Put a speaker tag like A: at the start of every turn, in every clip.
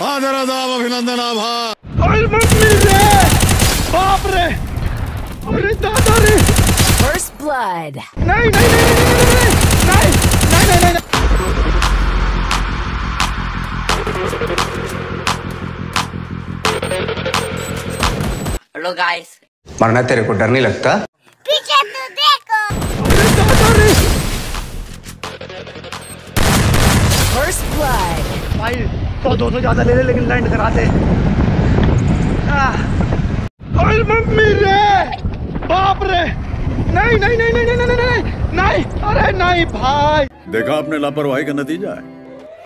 A: आदर आदाब अभिनंदन आभार।
B: अरे मम्मी रे, बाप रे, अरे दादा रे।
C: First blood.
B: नहीं नहीं नहीं नहीं नहीं नहीं नहीं नहीं।
D: Hello guys.
E: मरना तेरे को डर नहीं लगता?
C: पीछे तो देखो।
B: अरे दादा रे।
C: First blood.
B: भाई 100-200 ज्यादा ले ले लेकिन लैंड करा दे। अरे मम्मी रे, बाप रे, नहीं नहीं नहीं नहीं नहीं नहीं नहीं, अरे नहीं भाई।
A: देखा आपने लापरवाही का नतीजा है।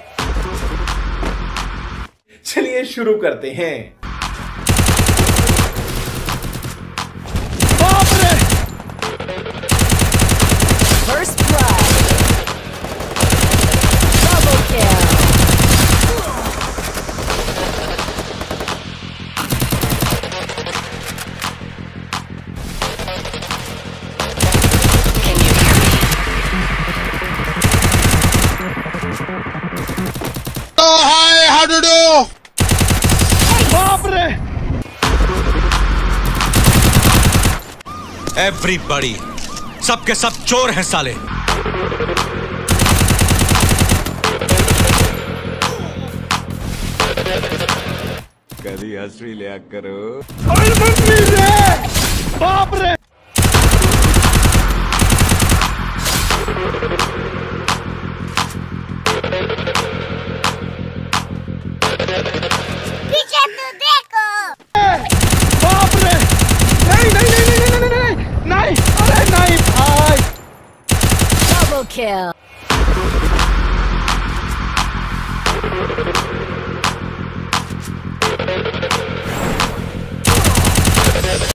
F: चलिए शुरू करते हैं।
B: बाप रे।
C: First blood. Double kill.
B: बाप रे।
G: एवरीबॉडी, सबके सब चोर हैं साले।
A: कभी हंसी लिया करो।
B: अरे मम्मी रे, बाप रे।
C: पीछे तो देखो।
B: बाप रे, नहीं नहीं नहीं नहीं नहीं नहीं नहीं, अरे नहीं भाई।
C: Double kill.